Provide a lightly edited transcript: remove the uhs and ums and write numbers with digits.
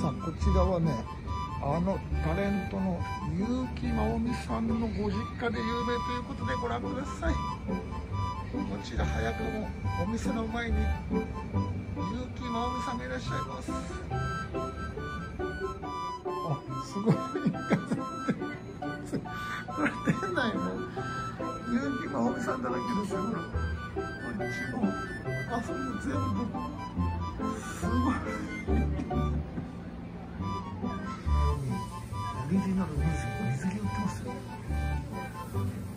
さん、こちらはね、タレントの結城まおみさんのご実家で有名ということでご覧ください。こちら早くもお店の前に結城まおみさんがいらっしゃいます。あ、すごいこれ店内も結城まおみさんだらけですよ。ほら、こっちもあそこも全部すごいオリジナル水着売ってますよ。